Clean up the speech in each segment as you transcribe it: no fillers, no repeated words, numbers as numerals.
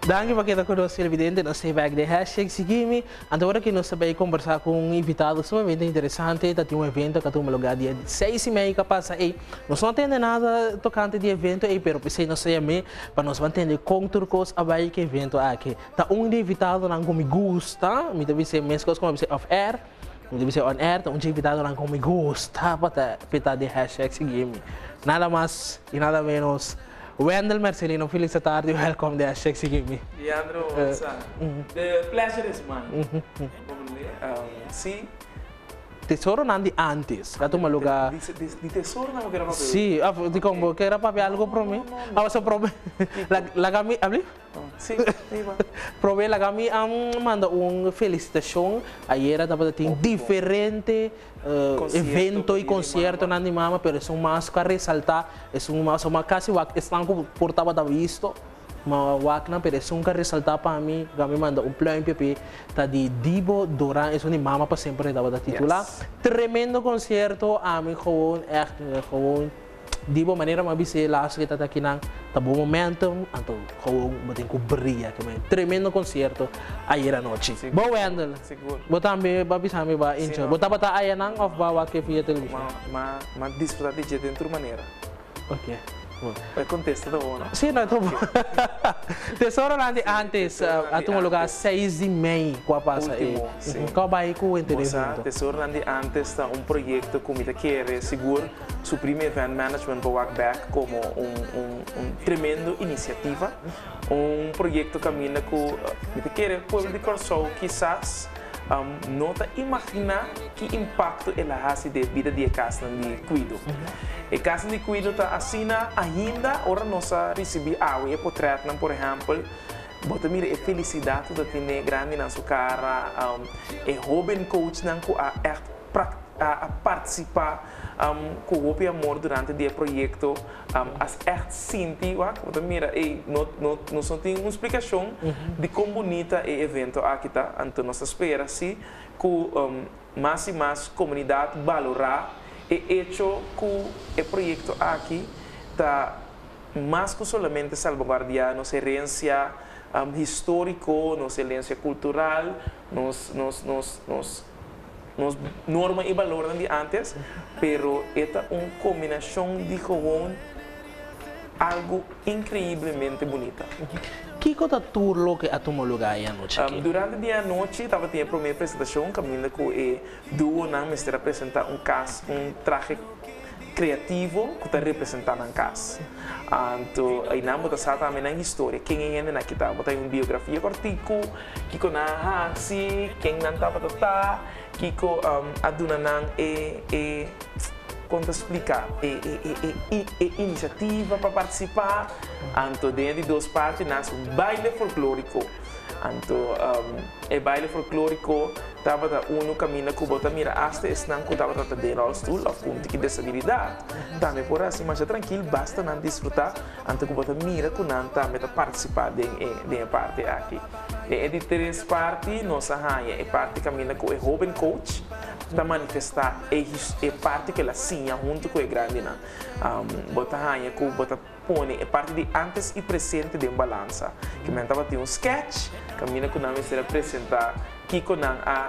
Danke para kita conosco evidente no sei back de hashtag seguime. Agora que nós sabemos conversar com um invitado sumamente interessante, tá tem um evento que tem um lugar dia 6:30 que passa aí. Nós não entende nada tocante de evento aí, pero pensei não sei a mim para nós entender como turcos abai que evento aqui. Tá um invitado não como gusta, me deve ser mais coisas como off air. Me deve ser on air, tá um invitado não como gusta para fitar de hashtag seguime. Nada mais e nada menos. Wendel Marcelino, feliz tarde, welcome to Hashtag Seguime. Leandro, the pleasure is mine. Sim. Tesouro não de antes, já toma lugar. De tesouro não quero papel. Sim, de como quer papel algo para mim? Ah, você prove. La gami, abri? Sim, prove la gami manda uma felicitação. Aí era tava tem diferente evento e concerto na de mama, pero é mais para ressaltar, é uma quase o estão portava da visto. Mas wakna pero é que ressaltar para mim, gami manda plano PP tá de Dibo Duran, é uma mama para sempre dava da titular. Tremendo concerto, a mim gewoon Dibo maneira mas bise laço que tá aqui nang tá bom momento, então gewoon botem com brilha que tremendo concerto ayer à noite. Bom Wendel. Seguro. Botambe babisame ba incho. Botaba ayer nang of ba wa que via televisão. Mas desfrutar de dentro maneira. Ok. É contexto da ONU. Sim, não é tão bom. Tesouro antes, a um lugar 6:30 com a passa aí. Qual vai com o interesse? Tesouro antes está projeto que me quer seguro suprime event management para Walk Back como tremendo iniciativa, projeto que caminha com me quer povo de Corsol quizás nota imaginar que impacto ela hace de vida de casa de cuido. E casa de cuido está assina ainda ora nossa receber água e portrait por exemplo, bota mira a felicidade da ter grande na sua cara, e jovem coach não que a participar com o amor durante o projeto, as echt sentir, bota mira e nós tem uma explicação de como bonita é o evento aqui tá, então nós espera se que mais e mais comunidade valorar e hecho que o projeto aqui está mais que somente salvaguardar nossa herança histórico, nossa herança cultural, nos normas e valores de antes, pero esta uma combinação de gewoon algo incrivelmente bonita. Que coisa turlo que a tomar lugar aí à noite? Durante o dia à noite, estava tendo a primeira apresentação, caminhando com o duo, não me estar apresentar traje criativo que está representando em casa. Então, aí não está também na história, quem é na kita, botar uma biografia cortico, que com a Hansi, quem não estava tá, que com a dona não conta explicar iniciativa para participar. Então, dentro de duas partes, nasce baile folclórico. Então, o baile folclórico estava no caminho que bota mira hasta não que estava tratando de rolstool ou com tipo de disabilidade. Também por assim, mas tranquilo, basta não desfrutar. Então, que bota mira que não também participar de parte aqui. E de três partes, nossa rainha é parte caminho com o jovem coach. Para manifestar é parte que ela sinha junto com o grande não bota rainha que bota põe é parte de antes e presente de balança que me estava tendo sketch caminha com não ser apresentar que com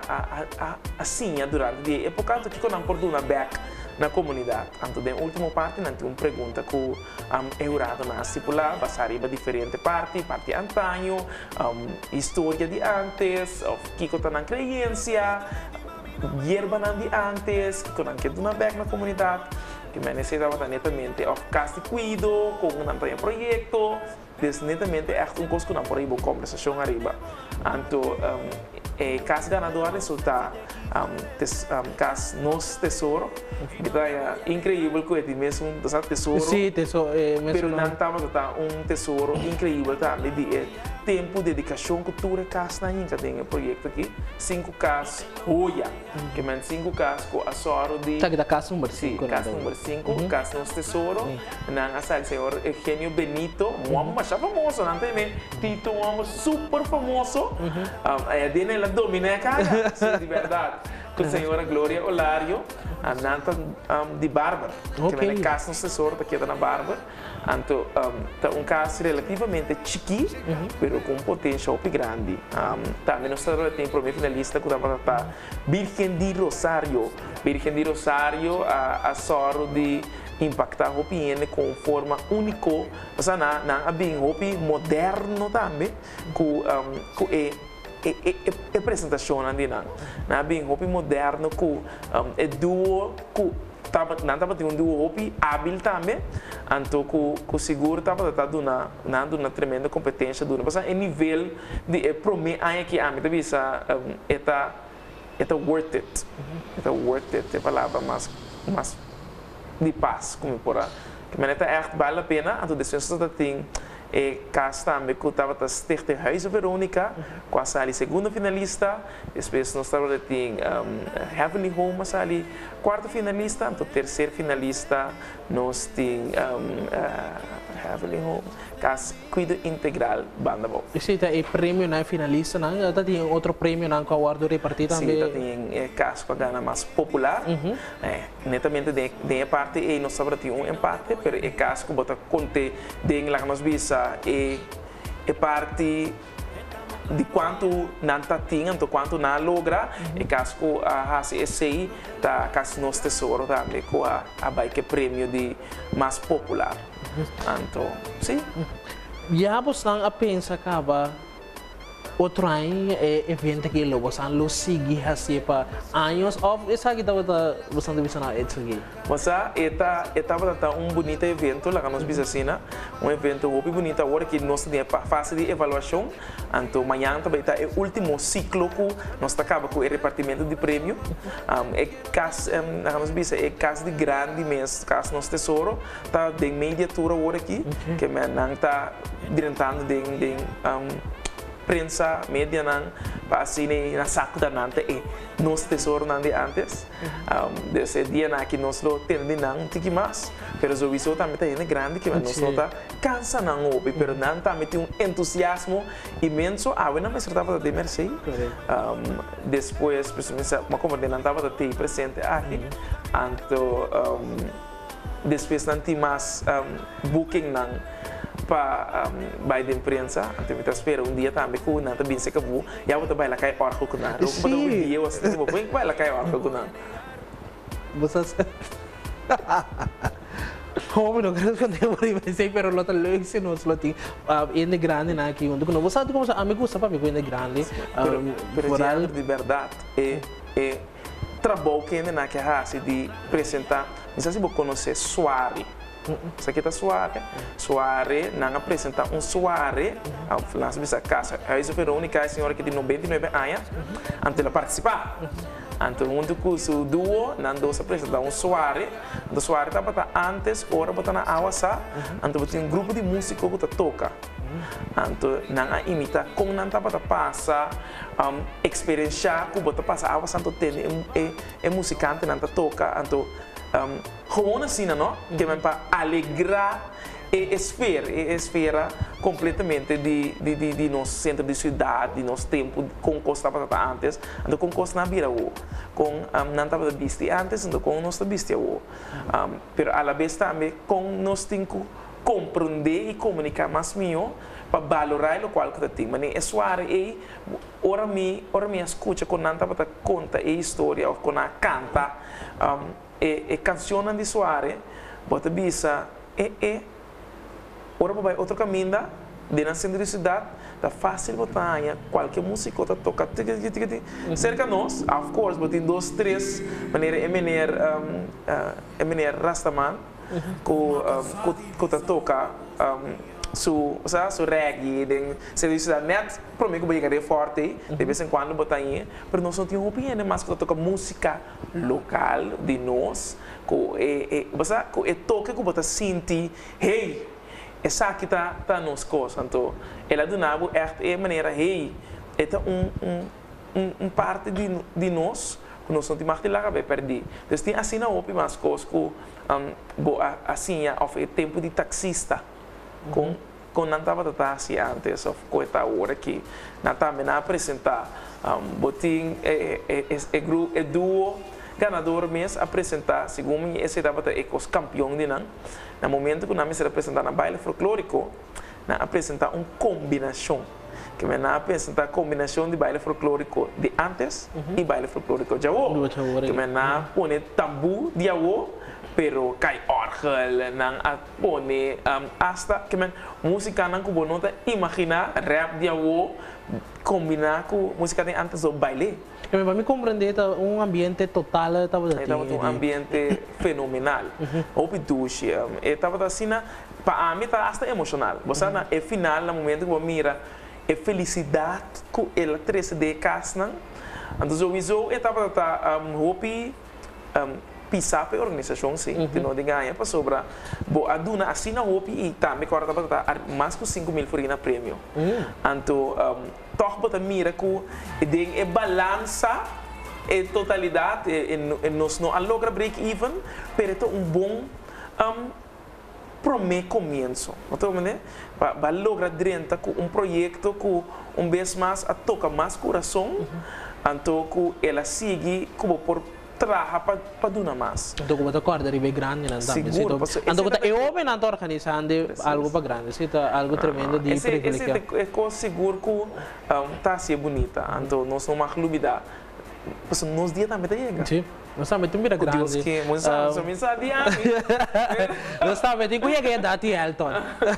a sinha durante de época que com não por uma back na comunidade então da última parte não tem uma pergunta que eurado na estipular passar em diferente parte antanho história de antes que com na crença hierba de antes, que quando que uma back na comunidade, que me necessitava netamente of casa de cuido, com um projeto, netamente é coisa que não por aí boa conversação arriba. Então, casa ganador resulta casa nosso tesouro, que é incrível que é mesmo tesouro. Sim, tesouro. Mas não estava tesouro incrível também de tempo, dedicação, cultura, casa na gente tem projeto aqui, 5 casas, Oia, que men 5 casas com a soro de. Tá que da casa número 5. Casa número 5, casa nosso tesouro, na asa senhor Eugenio Benito, mas já famoso, não tem Tito, super famoso, aí dele ela domina a casa, sim, de verdade. com a senhora Glória Olario, a nanta de Bárbara, que é caso no assessor da queda na Bárbara. Então, é caso relativamente chique, mas com potencial grande. Também nós temos para mim finalista que está Virgen de Rosario. Virgen de Rosario, a soro de impactar o PN com forma única, mas na bem hopi moderno também, com a apresentação ali na bem hopi moderno com é duo com tava tendo um duo hopi hábil também, então com seguro tava dando uma tremenda competência dura, mas em nível de prome aí que a mim também é worth it, é a palavra mais de paz, como por aí. Que maneta echt vale a pena, então depois você tem caso também que estava a Stichting Huizen Veronica, com a sali segunda finalista, depois nós estávamos tem Heavenly Home, a sali quarta finalista, então terceira finalista nós tem Heavenly Home, caso Cuido Integral Banda Bom. Sim, tem prêmio na finalista, não? Tem outro prêmio na que o repartir também. Sim, tem caso para ganhar mais popular, netamente tem a parte e nós estávamos tem empate, mas é caso que bota conte de lá nós visa é parte de quanto não está tendo, quanto não logra, e caso que a HCSI está caso nosso tesouro também, com a bike prêmio de mais popular. Então, sim. Já você não pensa que outro ano evento que você sigue assim para anos ou essa que você não bisa na aqui. Você estava bonito evento lá que nós bisacina, evento muito bonito agora que nós temos a fase de avaliação, então amanhã também está o último ciclo que nós acaba com o repartimento de prêmio, é caso nós bisa é caso de grande mês, caso nosso tesouro está de mediatura agora aqui, que não está diretando de prensa média para assim na saco da nanta e nos tesouro nande antes desse dia na que nós lo temos não tiki mais mas o visor também está grande que nós não está cansa não obi mas não também tem entusiasmo imenso não me certava de mercê depois principalmente uma como não estava de ter presente aqui então depois não tem mais booking não para vai de imprensa, então me espera dia também que não também se acabou, e eu vou trabalhar cá em Orco com nada, eu vou dar dia eu assim vou vai lá cá em Orco com nada. Vocês como não quero que eu vou sei pero lo tal lo se nos lo tem em grande na aqui onde não você como amigo sabe amigo em grande pero de verdade é trabalho que ainda na que raça de apresentar, não sei se você conhece Soare. Isso aqui está Soare, não apresenta Soare, nós vimos a casa, a Verônica é a senhora que tem 99 anos, antes de participar. Então, junto com o duo, nós apresentamos Soare, o Soare estava antes, agora está na Awasa, então tem um grupo de músicos que toca. Então, não imita, como não estava passa, experienciar, como está passa Awasa, então tem musicante, não toca, então gewoon assim, não? Que é para alegrar a esfera completamente de nosso centro de cidade, de nosso tempo, com costa para antes, então com costa na vira o, com não estava visto antes, então com nós visto o, pero a la vez também com nós temos que compreender e comunicar mais melhor para valorar o qual que tem, mas é suave e ora me escuta quando não estava conta a história ou quando canta canção de Soare, bota bisa ora vai outro caminho de na centro de cidade, tá fácil botar qualquer música tá toca cerca nós, of course, botem 2, 3 maneira Rastaman que tá toca su reggae de serviço da net para mim que vai chegar forte de vez em quando botar aí mas nós não temos opinião mas que toca música local de nós que toca que botar sentir hey essa aqui tá nos coisas então ela do nabo é maneira hey é parte de nós que nós não temos que lá vai perder então tem assim na opi mas coisas que assim é tempo de taxista com quando não estava assim antes, ou coisa hora que não também não apresentar, botim é duo ganador mesmo apresentar, segundo esse estava os campeão de não, no momento que nós se apresentar na baile folclórico, não apresentar uma combinação, que me não apresentar combinação de baile folclórico de antes e baile folclórico de agora, que me não pone tambu de agora, pero cai orgel, não pone hasta que me música não como nota imaginar rap de agora combinar com música de antes do baile. Para me compreender, um ambiente total estava um ambiente fenomenal. Houve duche, estava assim, para mim está hasta emocional. Você na é final, no momento que você mira, é felicidade com ela 3D casa. Então eu viso, estava houve pisar para a organização, sim, que não ganha para sobrar. A duna assim na houve e também agora estava mais que 5.000 forina prêmio. Então toch bota mira ku e balança e totalidade e nós não logra break even, pero é bom primeiro começo. Então, para lograr dentro com projeto com vez mais a tocar mais coração, então que ela sigue como por trabalhar para donar mais. Então, como a corda é grande, não seguro. Então, eu vou na organizando algo para grande, se algo tremendo de privilégio. Esse é coisa seguro que está assim bonita. Então, nós não mais lubida. Nos dias também chega. Sim. Nós também temos grande. Deus que nós sabemos a dia. Nós também temos que ir dar Elton.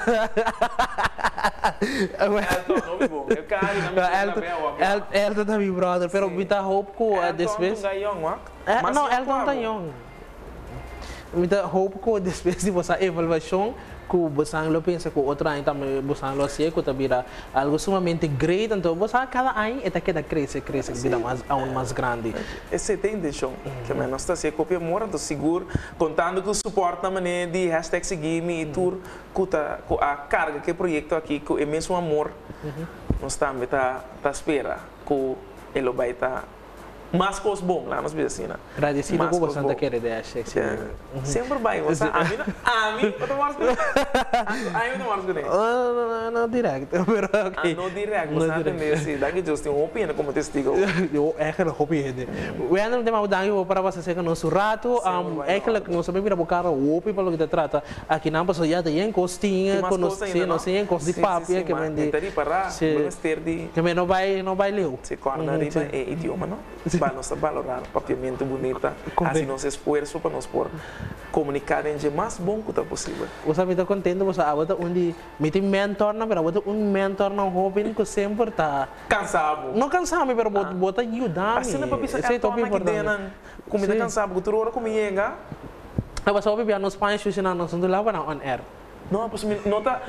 Elton não é bom. Eu quero Elton também brother, pero muita hope que depois. Não, Elton está young. Muita hope que depois de você evaluação que você não pensa que outro ano também você não sei que também algo sumamente great, então você cada ano está queda cresce vida mais aún mais grande. Esse tem deixou que nós está se copia mora do seguro contando com o suporte na maneira de hashtag seguime e tour com a carga que projeto aqui com o mesmo amor nós também tá espera que ele vai estar mais coisa bom lá nos vizinhos. Agradecido com você da querida hashtag. Sempre vai, você a mim, eu tô mais com ele. Aí eu tô mais com ele. Não direto, pero ok. Não direto, você entende se daqui just tem uma opinião como testigo. Eu é que não opinião. O ano tem mais dango para você ser que nosso rato, é que não sabe virar bocar o opi para o que trata. Aqui não passou já tem costinha, conhece, não sei, costa de papel que vende. Que não vai ler. Se corna riba é idioma, não? Para nós valorar papiamento bonita, assim nosso esforço para nós por comunicar em o mais bom que possível. Você me está contente, você agora onde me tem mentor, mas agora mentor não jovem que sempre está cansado. Não cansado, mas bota ajuda. Assim não precisa é tão importante. Como está cansado, outra hora como chega. Eu vou ouvir nos pais que não são do lado não on air. Não, pois nota,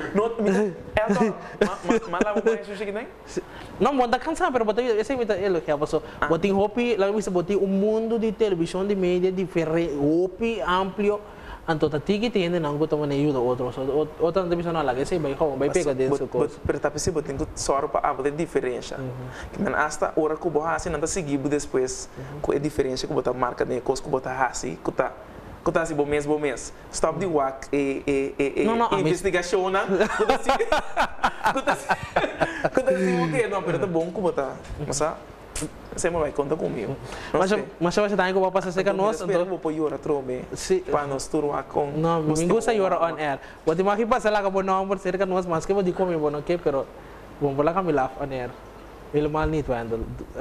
malah bukan sushi kita. Não, bota cansado, pero bota esse me ele que passou. Bota hopi, lá você bota mundo de televisão de mídia diferente, hopi amplo. Então tá tigi tem não que tomar ajuda outros outra televisão não lá que sei vai pegar dentro coisa. Pero tapi sih botin que só para a diferença. Que man hasta hora que boa assim não seguir depois com a diferença que botar marca de coisa que botar assim, que tá assim bom mês. Stop the work investigação, né? Quando assim, ok, não, pero tá bom que botar. Masa, você vai contar comigo. Mas você está aí com o papai seca nós, então vou pôr hora trome. Para nós turma com. Não, me gusta hora on air. Vou te marcar passar lá com o nome por cerca nós, mas que vou dizer como não que, pero vamos lá com me laugh on air. Ele mal nito ainda.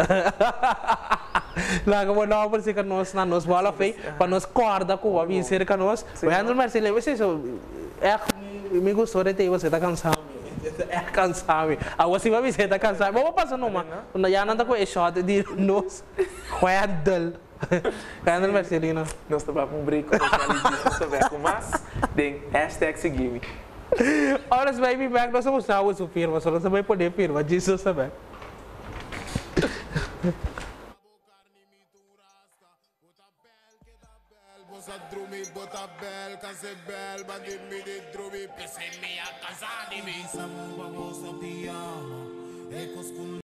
Lá como não por ser que nós na nos bola fei para nós corda com a vir ser que nós. O Andrew Marcelo você é me gostou de ter você tá cansado. É cansado. A você vai ser tá cansado. Vamos passar numa. Já não tá com esse shot de nós. Quadel. Andrew Marcelino. Nós tá para brinco, nós tá com mais. Tem hashtag seguime. Ora, vai me back nós vamos usar o firma, só nós vai poder firma disso sabe. Drumi bota bel, canse bel, bandit mi di drumi, pese mi a casa di mi. Samba moça piano, ecos com